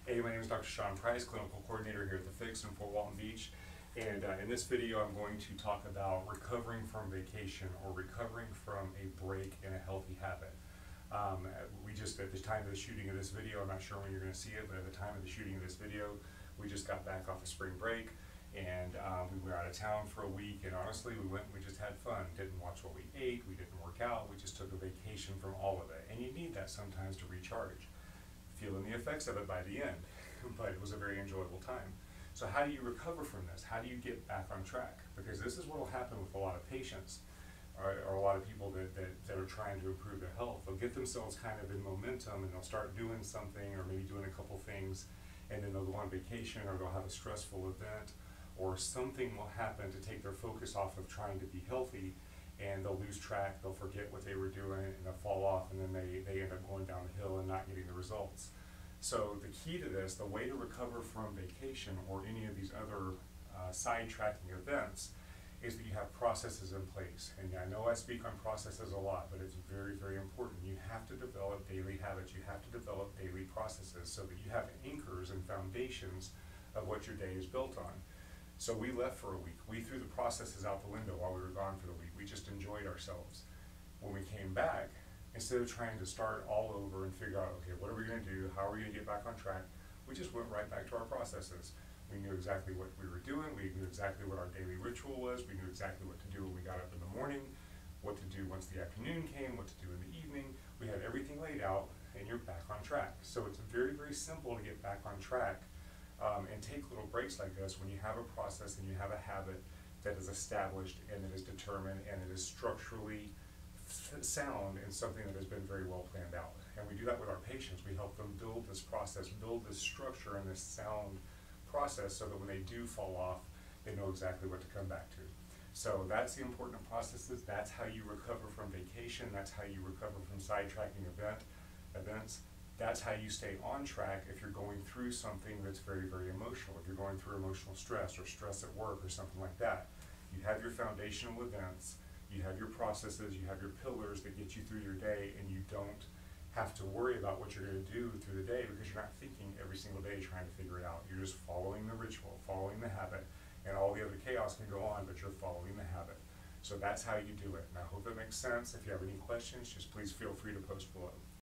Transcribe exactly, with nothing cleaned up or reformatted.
Hey, my name is Doctor Sean Price, Clinical Coordinator here at The Fix in Fort Walton Beach. And uh, in this video, I'm going to talk about recovering from vacation or recovering from a break in a healthy habit. Um, we just, at the time of the shooting of this video, I'm not sure when you're going to see it, but at the time of the shooting of this video, we just got back off of spring break, and um, we were out of town for a week, and honestly, we went and we just had fun. Didn't watch what we ate, we didn't work out, we just took a vacation from all of it. And you need that sometimes to recharge. Feeling the effects of it by the end, but it was a very enjoyable time. So how do you recover from this? How do you get back on track? Because this is what will happen with a lot of patients, or, or a lot of people that, that, that are trying to improve their health. They'll get themselves kind of in momentum, and they'll start doing something, or maybe doing a couple things, and then they'll go on vacation, or they'll have a stressful event, or something will happen to take their focus off of trying to be healthy, and they'll lose track, they'll forget what they were doing, and they'll fall off, and then they, they end up going down the hill and not getting the results. So the key to this, the way to recover from vacation or any of these other uh, sidetracking events, is that you have processes in place. And I know I speak on processes a lot, but it's very, very important. You have to develop daily habits. You have to develop daily processes so that you have anchors and foundations of what your day is built on. So we left for a week. We threw the processes out the window while we were gone for the week. We just enjoyed ourselves. When we came back, instead of trying to start all over and figure out, okay, what are we going to do? How are we going to get back on track? We just went right back to our processes. We knew exactly what we were doing. We knew exactly what our daily ritual was. We knew exactly what to do when we got up in the morning, what to do once the afternoon came, what to do in the evening. We had everything laid out, and you're back on track. So it's very, very simple to get back on track. Um, and take little breaks like this when you have a process and you have a habit that is established and that is determined and it is structurally sound and something that has been very well planned out. And we do that with our patients. We help them build this process, build this structure and this sound process so that when they do fall off, they know exactly what to come back to. So that's the important processes. That's how you recover from vacation. That's how you recover from sidetracking event events. That's how you stay on track if you're going through something that's very, very emotional. If you're going through emotional stress or stress at work or something like that. You have your foundational events, you have your processes, you have your pillars that get you through your day, and you don't have to worry about what you're going to do through the day because you're not thinking every single day trying to figure it out. You're just following the ritual, following the habit, and all the other chaos can go on, but you're following the habit. So that's how you do it. And I hope that makes sense. If you have any questions, just please feel free to post below.